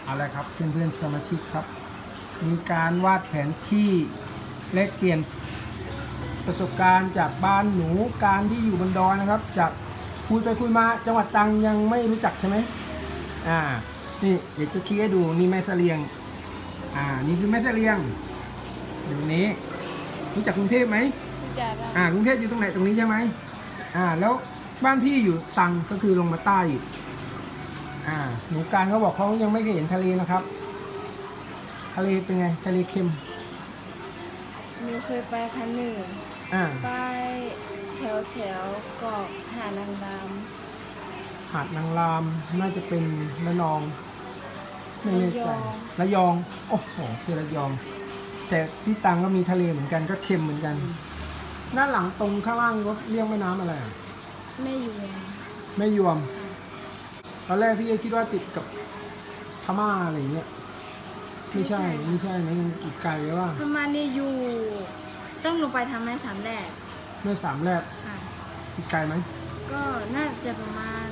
เอาละครับเพื่อนๆสมาชิกครับมีการวาดแผนที่แลกเปลี่ยนประสบการณ์จากบ้านหนูการที่อยู่บนดอยนะครับจากคุยไปคุยมาจังหวัดตรังยังไม่รู้จักใช่ไหมนี่เดี๋ยวจะชี้ให้ดูนี่แม่เสลียงนี่คือแม่เสลียงอยู่นี้รู้จักกรุงเทพไหมรู้จักกรุงเทพอยู่ตรงไหนตรงนี้ใช่ไหมแล้วบ้านพี่อยู่ตรังก็คือลงมาใต้อีกหนูการเขาบอกเขายังไม่เคยเห็นทะเลนะครับทะเลเป็นไงทะเลเค็มหนูเคยไปครั้งหนึ่งไปแถวเกาะหาดนางรามน่าจะเป็นระนองไม่แน่ใจระยองโอ้โหคือระยองแต่ที่ตรังก็มีทะเลเหมือนกันก็เค็มเหมือนกันหน้าหลังตรงข้างล่างก็เรียกแม่น้ำอะไรแม่ยวมตอนแรกพี่คิดว่าติดกับพม่าอะไรเงี้ยไม่ใช่นะยังอีกไกลว่าพม่านี่อยู่ต้องลงไปทำแม่สามแลบอีกไกลไหมก็น่าจะประมาณ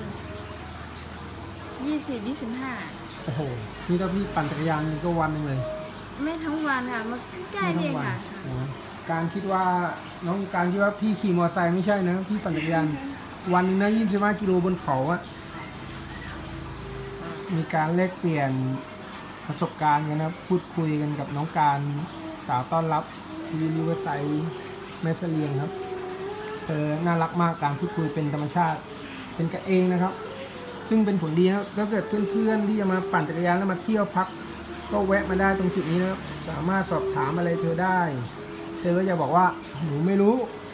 20-25 โอ้โหนี่ถ้าพี่ปั่นจักรยานนี่ก็วันนึงเลยไม่ทั้งวันค่ะมันใกล้เองค่ะการคิดว่าน้องการคิดว่าพี่ขี่มอเตอร์ไซค์ไม่ใช่นะพี่ปั่นจักรยานวันนึงนะ25 กิโลบนเขาอะมีการแลกเปลี่ยนประสบการณ์กันนะพูดคุยกันกับน้องการสาวต้อนรับที่ริเวอร์ไซด์แม่เสลียงครับเธอน่ารักมากการพูดคุยเป็นธรรมชาติเป็นกันเองนะครับซึ่งเป็นผลดีนะถ้าเกิดเพื่อนๆที่จะมาปั่นจักรยานแล้วมาเที่ยวพักก็แวะมาได้ตรงจุดนี้นะครับสามารถสอบถามอะไรเธอได้เธอก็จะบอกว่าหนูไม่รู้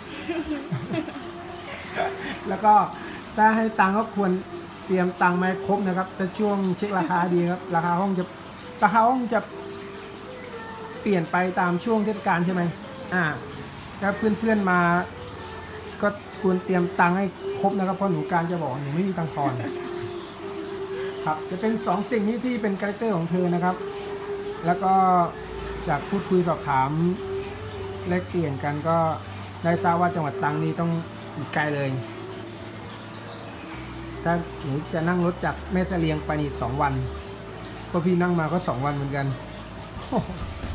แล้วก็ถ้าให้ตังค์ก็ควรเตรียมตังค์มาครบนะครับแต่ช่วงเช็คราคาดีครับราคาห้องจะเปลี่ยนไปตามช่วงเทศกาลใช่ไหมถ้าเพื่อนๆมาก็ควรเตรียมตังค์ให้ครบนะครับเพราะหนูการจะบอกหนูไม่มีตังค์ทอนครับจะเป็น2สิ่งนี้ที่เป็นคาแรคเตอร์ของเธอนะครับแล้วก็จากพูดคุยสอบถามแลกเปลี่ยนกันก็ได้ทราบว่าจังหวัดตรังนี้ต้องอีกไกลเลยถ้าหนูจะนั่งรถจากแม่เสลียงไปนี่2 วันเพราะพี่นั่งมาก็2 วันเหมือนกัน